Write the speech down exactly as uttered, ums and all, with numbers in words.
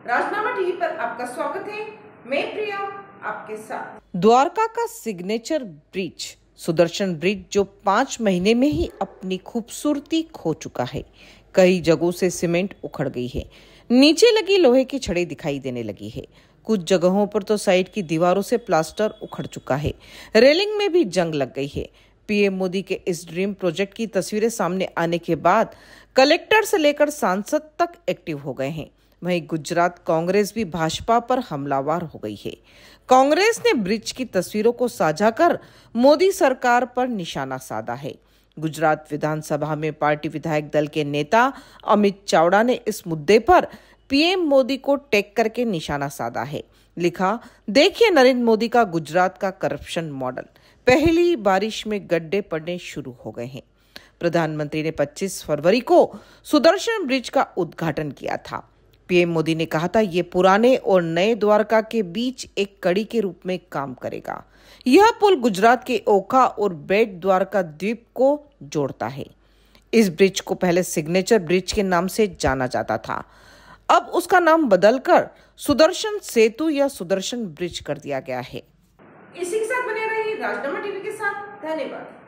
राजनामा TV पर आपका स्वागत है। मैं प्रिया आपके साथ। द्वारका का सिग्नेचर ब्रिज सुदर्शन ब्रिज जो पाँच महीने में ही अपनी खूबसूरती खो चुका है। कई जगहों से सीमेंट उखड़ गई है, नीचे लगी लोहे की छड़ें दिखाई देने लगी है। कुछ जगहों पर तो साइड की दीवारों से प्लास्टर उखड़ चुका है, रेलिंग में भी जंग लग गई है। पीएम मोदी के इस ड्रीम प्रोजेक्ट की तस्वीरें सामने आने के बाद कलेक्टर से लेकर सांसद तक एक्टिव हो गए हैं। वहीं गुजरात कांग्रेस भी भाजपा पर हमलावर हो गई है। कांग्रेस ने ब्रिज की तस्वीरों को साझा कर मोदी सरकार पर निशाना साधा है। गुजरात विधानसभा में पार्टी विधायक दल के नेता अमित चावड़ा ने इस मुद्दे पर पीएम मोदी को टैग करके निशाना साधा है। लिखा, देखिए नरेंद्र मोदी का गुजरात का करप्शन मॉडल। पहली बारिश में गड्ढे पड़ने शुरू हो गए हैं। प्रधानमंत्री ने पच्चीस फरवरी को सुदर्शन ब्रिज का उद्घाटन किया था। पीएम मोदी ने कहा था, ये पुराने और नए द्वारका के बीच एक कड़ी के रूप में काम करेगा। यह पुल गुजरात के ओखा और बेट द्वारका द्वीप को जोड़ता है। इस ब्रिज को पहले सिग्नेचर ब्रिज के नाम से जाना जाता था, अब उसका नाम बदलकर सुदर्शन सेतु या सुदर्शन ब्रिज कर दिया गया है। इसी के साथ बने रहिए राजनामा टीवी के साथ। धन्यवाद।